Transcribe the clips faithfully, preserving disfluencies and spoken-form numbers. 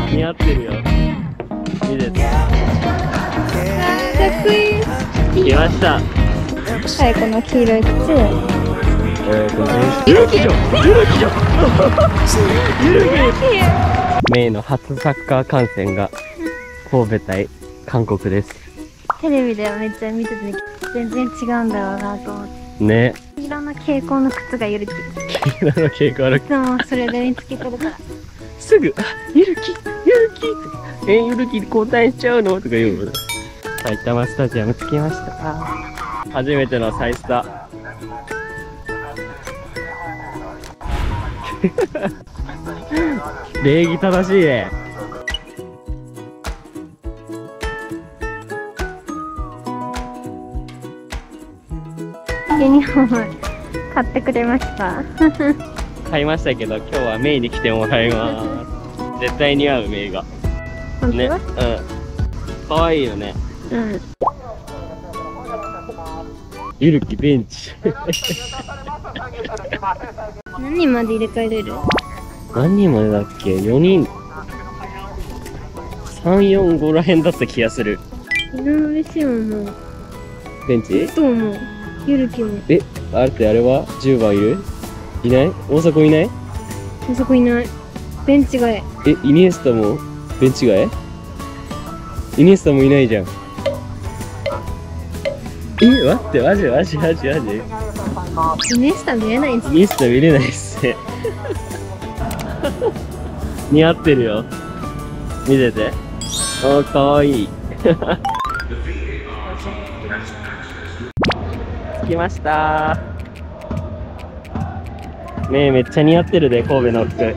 似合ってるよ。いいです。 かっこいい。 来ました。 はい、この黄色い靴。 えー、これゆるきじゃん。ゆるきじゃん。ゆるき。メイの初サッカー観戦が神戸対韓国です。 テレビではめっちゃ見てて全然違うんだろうなと思って。 ね。 黄色の蛍光の靴がゆるき。 黄色の蛍光のいつもそれで見つけてるから。 すぐ、あ、ゆるき、ゆるきって、え、ゆるき交代しちゃうのとか言うの。埼玉スタジアム着きました。初めてのサイスタ。礼儀正しいね。 ユニフォーム買ってくれました。 買いましたけど、今日はメイに来てもらいます。絶対似合うメイが。 本当？ ね、うん。可愛いよね。 うん。 ゆるきベンチ。 何人まで入れ替えれる？ 何人までだっけ？よにん。さん、よん、ごらへんだった気がする。 井上志ももう。 ベンチ？ そうもう。ゆるきも。 え、あれってあれはじゅうばんいる？いない？大迫いない？ あそこいない。ベンチ外。 え、イニエスタもベンチ外？イニエスタもいないじゃん。え、待って、マジマジマジマジ。 イニエスタ見れないんすイニエスタ見れないっすね。似合ってるよ。見てて。あ、かわいい。着きましたー。ねえ、めっちゃ似合ってるで、神戸の服。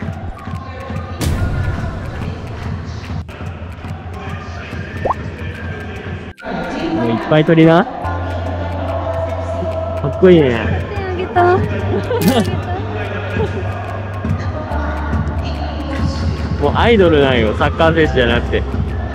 もういっぱい撮りな。かっこいいね。 手あげた。 もうアイドルなんよ、サッカー選手じゃなくて。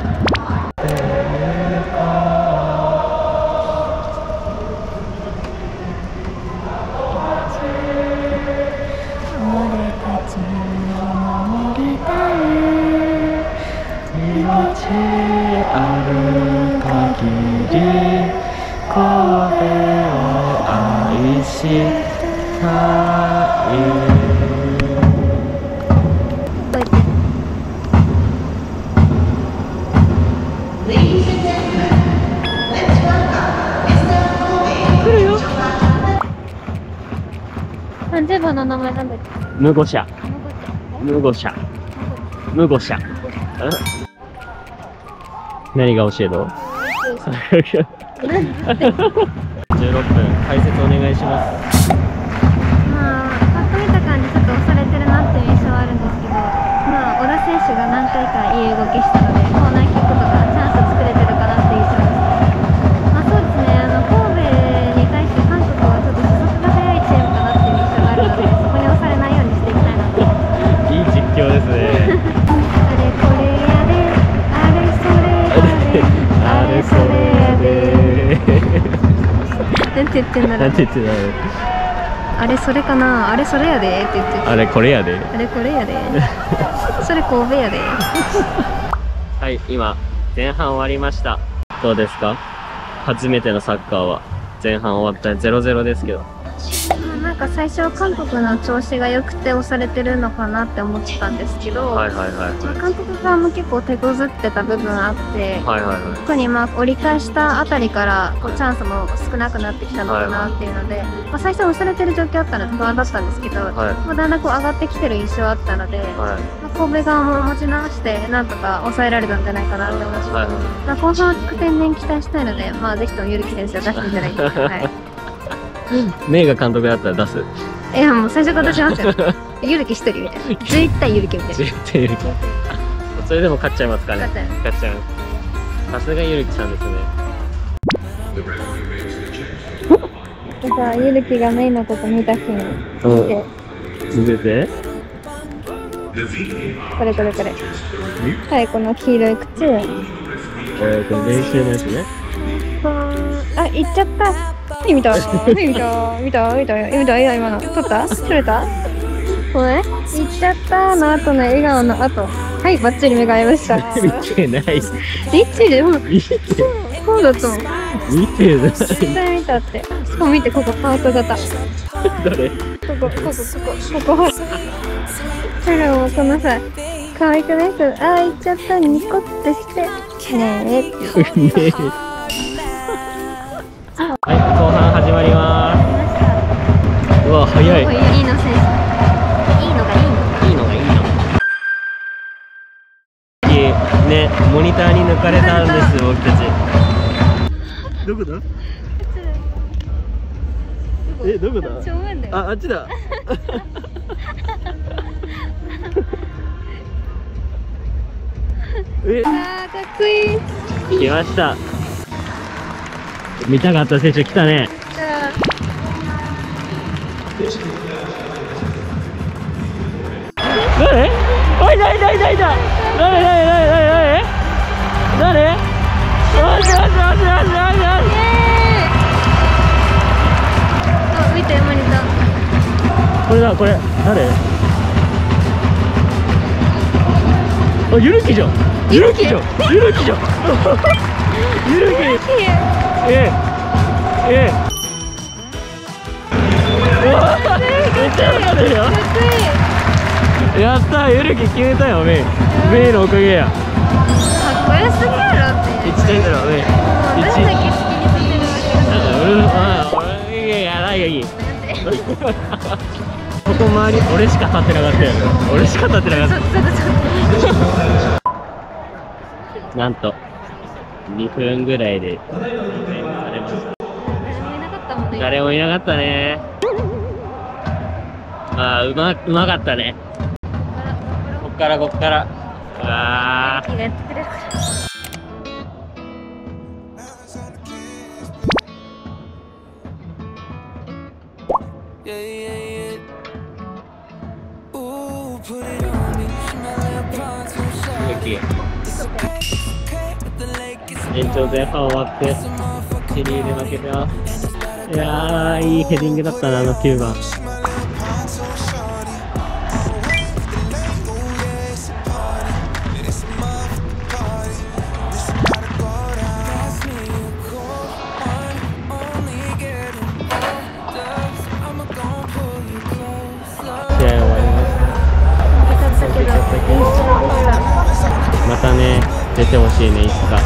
ある限り神戸を愛したい。来るよ。 三十番の名前なんだっけ？ ムゴシャ。ムゴシャ。ムゴシャ。何が教えろ？じゅうろっぷん、解説お願いします。 まあ、パッと見た感じちょっと押されてるなっていう印象はあるんですけど、まあ、小田選手が何回かいい動きしたので、コーナーキックとかチャンス作れてるかなっていう印象です。まあ、そうですね、あの神戸に対して韓国はちょっと初速が速いチームかなっていう印象があるので、そこに押されないようにしていきたいなと。 いい実況ですね。 あれこれやで、あれそれあれそれやで。なんて言ってんだろう。 なんて言ってんだろう。 あれそれかな、あれそれやでって言ってて、 あれこれやで。 あれこれやで。それ神戸やで。 はい、今前半終わりました。どうですか？初めてのサッカーは前半終わったゼロゼロですけど。 なんか最初韓国の調子が良くて押されてるのかなって思ってたんですけど、 はいはいはいはい。 韓国側も結構手こずってた部分あって、 はいはいはい。 特にまあ折り返したあたりからこうチャンスも少なくなってきたのかなっていうので、はい、まあ最初押されてる状況あったので不安だったんですけど、はい、まあだんだんこう上がってきてる印象あったので、はい、まあ神戸側も持ち直してなんとか抑えられたんじゃないかなって思います。はい、まあ後半は天然期待したいので、まあぜひともゆるき先生を出していただいて、はい。 メイが監督だったら出す？ いやもう最初から出しますよ。ゆるき一人みたいな。絶対ゆるきみたいな。 絶対ゆるき。それでも勝っちゃいますかね。 勝っちゃいます。 勝っちゃいます。さすがゆるきさんですね。 じゃあゆるきがメイのこと見た日に見て。 見てて。 これこれこれ。はい、この黄色い靴。 えー、これ練習のやつね。 あ、行っちゃった。見た見た見た見た見たいや今の撮った撮れたこれ行っちゃったの後の笑顔の後はい、バッチリ目が合いました。 見てない。 見てる、 見て。 そうだと思う。 見てない。 絶対見たって。しかも見て、ここハート型。 誰？ ここ、ここ、ここ、ここ。それをこのさ、可愛くない？あー、いっちゃった、ニコってして。ねえって。 ねえ。はい、後半始まります。うわ、早い。 いいの選手。いいのがいいの。 いいのがいいの。ね、モニターに抜かれたんです、僕たち。どこだ？え、どこだ？あ、あっちだ。え、 あー、かっこいい。 来ました。見たかった選手来たね。誰？おい、誰誰誰誰誰誰誰誰誰？よしよしよしよしよしよし。 あ、見て、モニター。 これだ、これ誰？あ、ゆるきじゃん。ゆるきじゃん。ゆるきじゃん。ゆるき。ええ。ええ。うわ、めっちゃ喜んでるよ。やったー、ゆるき決めたよ、メイ。メイのおかげや。 かっこよすぎやろって。 いちてんだろ、メイ。 私だけ好きにさせるだけだ。 あ、俺、いやいや、ないよ、いい。ここ周り、俺しか立ってなかったよ。俺しか立ってなかった。なんと、にふんぐらいで、誰もいなかったね。ああ、うま、うまかったね。こっからこっから。うわー。延長前半終わって、チリで負けた。いやー、いいヘディングだったな、あのきゅうばん。またね、出てほしいね、いつか。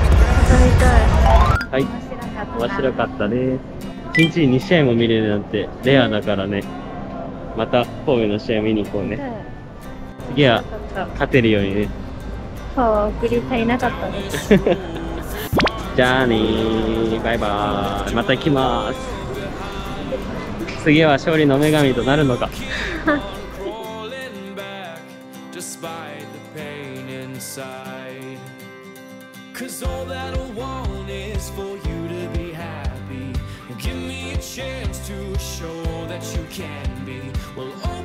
はい、面白かったね。いちにちににしあいも見れるなんてレアだからね。また神戸の試合見に行こうね。次は勝てるようにね。 パワー送り足りなかったです。 じゃあねー、バイバーイ。また来ます。次は勝利の女神となるのか。Cause all that I want is for you to be happy. Give me a chance to show that you can be. Well,